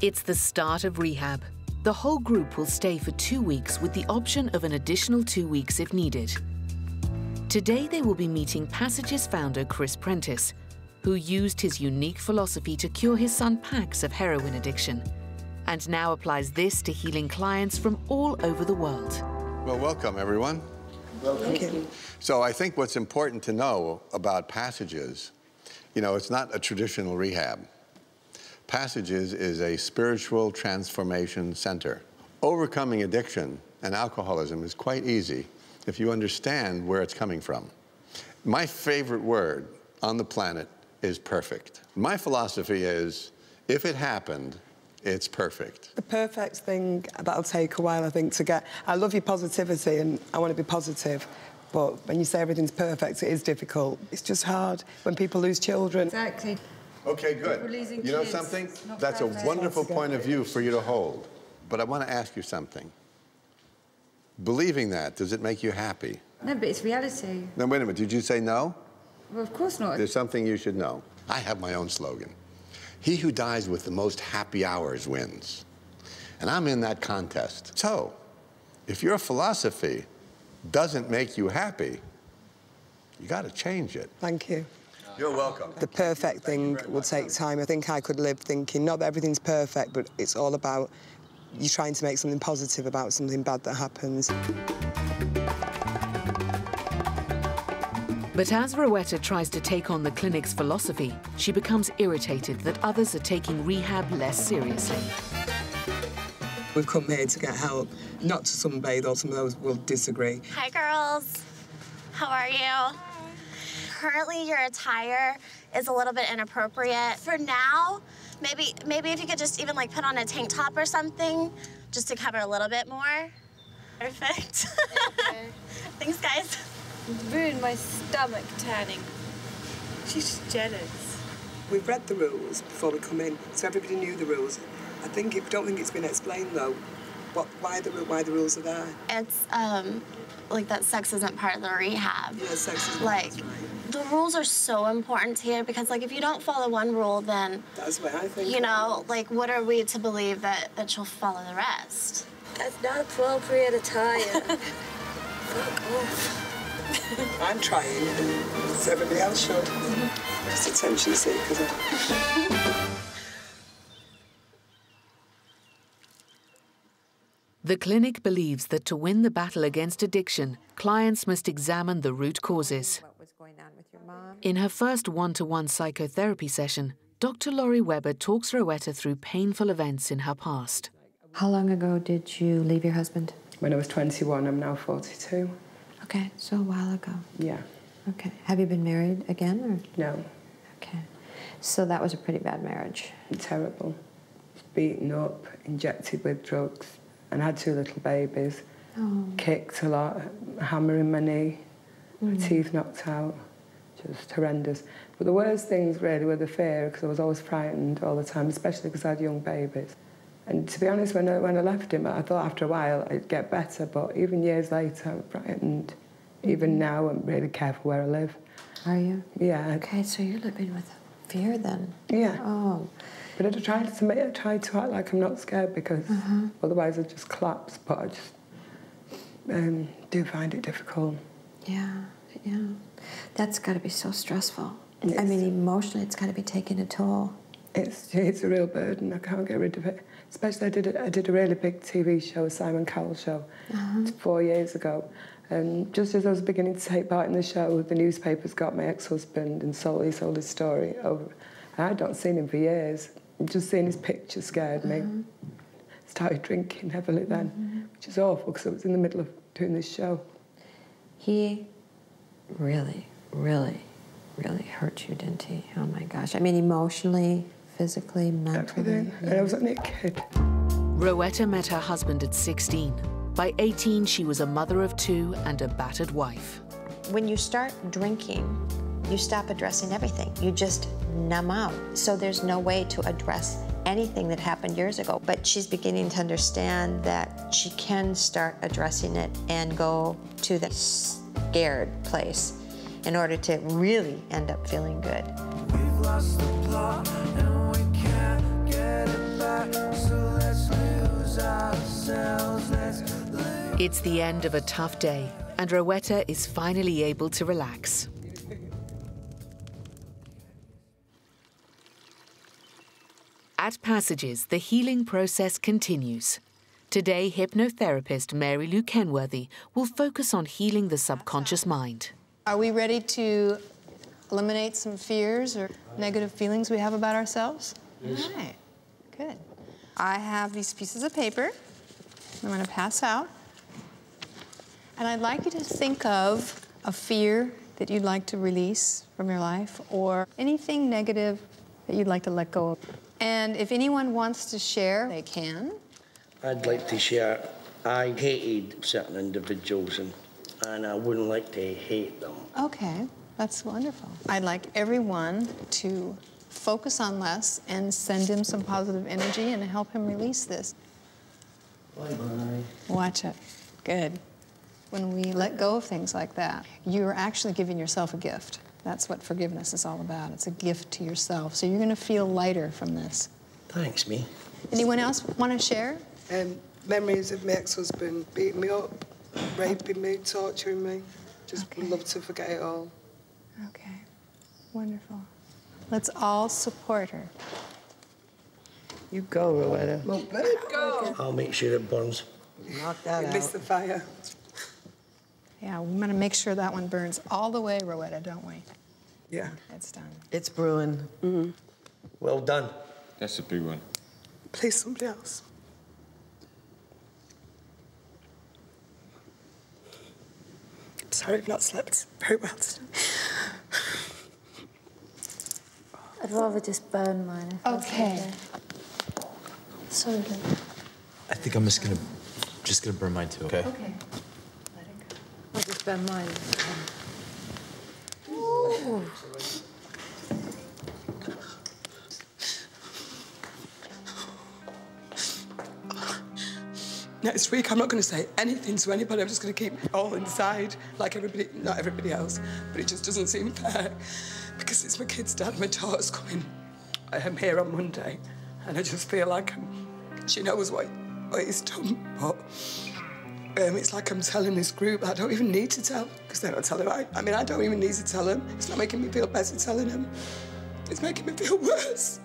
It's the start of rehab. The whole group will stay for 2 weeks with the option of an additional 2 weeks if needed. Today they will be meeting Passage's founder, Chris Prentice, who used his unique philosophy to cure his son Pax of heroin addiction, and now applies this to healing clients from all over the world. Well, welcome, everyone. Welcome. Thank you. So I think what's important to know about Passages, you know, it's not a traditional rehab. Passages is a spiritual transformation center. Overcoming addiction and alcoholism is quite easy if you understand where it's coming from. My favorite word on the planet is perfect. My philosophy is, if it happened, it's perfect. The perfect thing that'll take a while, I think, to get. I love your positivity and I want to be positive, but when you say everything's perfect, it is difficult. It's just hard when people lose children. Exactly. Okay, good. You know something? That's a wonderful point of view for you to hold. But I want to ask you something. Believing that, does it make you happy? No, but it's reality. No, wait a minute. Did you say no? Well, of course not. There's something you should know. I have my own slogan. He who dies with the most happy hours wins. And I'm in that contest. So, if your philosophy doesn't make you happy, you got to change it. Thank you. You're welcome. The perfect thing will take time. I think I could live thinking, not that everything's perfect, but it's all about you trying to make something positive about something bad that happens. But as Rowetta tries to take on the clinic's philosophy, she becomes irritated that others are taking rehab less seriously. We've come here to get help, not to sunbathe, or some of those will disagree. Hi, girls. How are you? Currently, your attire is a little bit inappropriate. For now, maybe if you could just even, like, put on a tank top or something, just to cover a little bit more. Perfect. Okay. Thanks, guys. Ruined my stomach turning. She's just jealous. We've read the rules before we come in, so everybody knew the rules. I don't think it's been explained, though, why the rules are there. It's, like, that sex isn't part of the rehab. Yeah, sex isn't. Like, That's right. the rules are so important here because, like, if you don't follow one rule, then... That's what I think. You know, like, what are we to believe that you'll follow the rest? That's not appropriate attire. Fuck off. I'm trying, so everybody else should. Just attention seekers. The clinic believes that to win the battle against addiction, clients must examine the root causes. In her first one-to-one psychotherapy session, Dr. Laurie Weber talks Rowetta through painful events in her past. How long ago did you leave your husband? When I was 21, I'm now 42. Okay, so a while ago. Yeah. Okay. Have you been married again, or? No. Okay. So that was a pretty bad marriage. Terrible. Beaten up, injected with drugs, and I had 2 little babies. Oh. Kicked a lot, a hammer in my knee, my teeth knocked out. Just horrendous. But the worst things really were the fear, because I was always frightened all the time, especially because I had young babies. And to be honest, when I left him, I thought after a while it'd get better, but even years later, I'm frightened. Even now, I'm really careful where I live. Are you? Yeah. Okay, so you're living with fear then? Yeah. Oh. But I tried to act like I'm not scared, because otherwise I'd just collapse, but I just do find it difficult. Yeah, yeah. That's got to be so stressful. I mean, emotionally, it's got to be taking a toll. It's a real burden. I can't get rid of it. Especially, I did a really big TV show, a Simon Cowell show, 4 years ago. And just as I was beginning to take part in the show, the newspapers got my ex-husband and sold his story over. And I'd not seen him for years. Just seeing his picture scared me. Started drinking heavily then, which is awful because I was in the middle of doing this show. He really, really, really hurt you, didn't he? Oh, my gosh. I mean, emotionally, physically, mentally. Everything. Yeah. And I was only a kid. Rowetta met her husband at 16. By 18, she was a mother of 2 and a battered wife. When you start drinking, you stop addressing everything. You just numb out. So there's no way to address anything that happened years ago. But she's beginning to understand that she can start addressing it and go to the scared place in order to really end up feeling good. We've lost the plot and we can't get it back. It's the end of a tough day, and Rowetta is finally able to relax. At Passages, the healing process continues. Today, hypnotherapist Mary Lou Kenworthy will focus on healing the subconscious mind. Are we ready to eliminate some fears or negative feelings we have about ourselves? Yes. All right, good. I have these pieces of paper I'm going to pass out. And I'd like you to think of a fear that you'd like to release from your life or anything negative that you'd like to let go of. And if anyone wants to share, they can. I'd like to share, I hated certain individuals and I wouldn't like to hate them. Okay, that's wonderful. I'd like everyone to focus on Les and send him some positive energy and help him release this. Bye-bye. Watch it. Good. When we let go of things like that, you're actually giving yourself a gift. That's what forgiveness is all about. It's a gift to yourself. So you're going to feel lighter from this. Thanks, me. Anyone else want to share? Memories of my ex-husband beating me up, raping me, torturing me. Just would love to forget it all. Okay. Wonderful. Let's all support her. You go, Rowetta. Go. I'll make sure it burns. Knock that out. Miss the fire. Yeah, we want to make sure that one burns all the way, Rowetta, don't we? Yeah. It's done. It's brewing. Mm-hmm. Well done. That's a big one. Please, somebody else. I'm sorry I've not slept very well today. I'd rather just burn mine. Okay. Sorry. I think I'm just gonna burn mine too. Okay. Okay. Let it go. I'll just burn mine. Ooh. Next week, I'm not going to say anything to anybody. I'm just going to keep it all inside, like everybody, not everybody else. But it just doesn't seem fair because it's my kid's dad. My daughter's coming here on Monday, and I just feel like she knows what he's done, but it's like I'm telling this group I don't even need to tell because they don't tell him. I mean, I don't even need to tell him. It's not making me feel better telling him. It's making me feel worse.